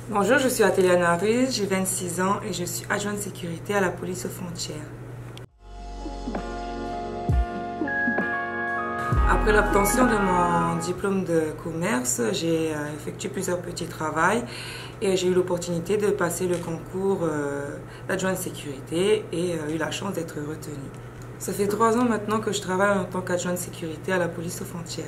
Bonjour, je suis Athéliana Ruiz, j'ai 26 ans et je suis adjointe de sécurité à la police aux frontières. Après l'obtention de mon diplôme de commerce, j'ai effectué plusieurs petits travaux et j'ai eu l'opportunité de passer le concours d'adjoint de sécurité et eu la chance d'être retenue. Ça fait 3 ans maintenant que je travaille en tant qu'adjoint de sécurité à la police aux frontières.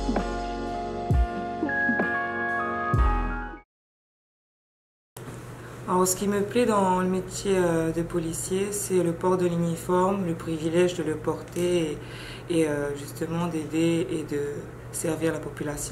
Alors, ce qui me plaît dans le métier de policier, c'est le port de l'uniforme, le privilège de le porter et justement d'aider et de servir la population.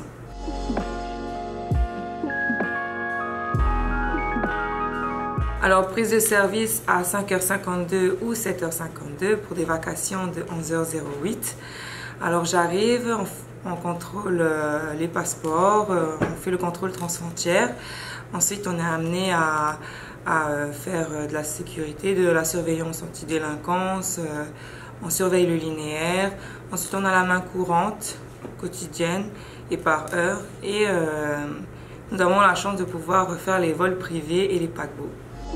Alors, prise de service à 5h52 ou 7h52 pour des vacations de 11h08. Alors, j'arrive, on contrôle les passeports, on fait le contrôle transfrontière. Ensuite, on est amené à faire de la sécurité, de la surveillance anti-délinquance. On surveille le linéaire. Ensuite, on a la main courante, quotidienne et par heure. Et nous avons la chance de pouvoir faire les vols privés et les paquebots.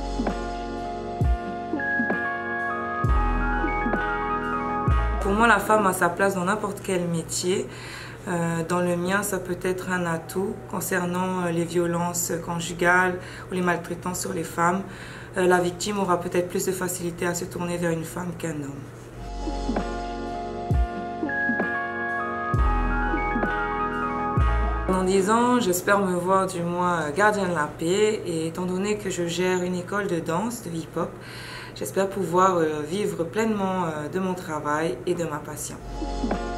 Pour moi, la femme a sa place dans n'importe quel métier. Dans le mien, ça peut être un atout concernant les violences conjugales ou les maltraitances sur les femmes. La victime aura peut-être plus de facilité à se tourner vers une femme qu'un homme. Dans 10 ans, j'espère me voir du moins gardien de la paix et étant donné que je gère une école de danse, de hip-hop, j'espère pouvoir vivre pleinement de mon travail et de ma passion.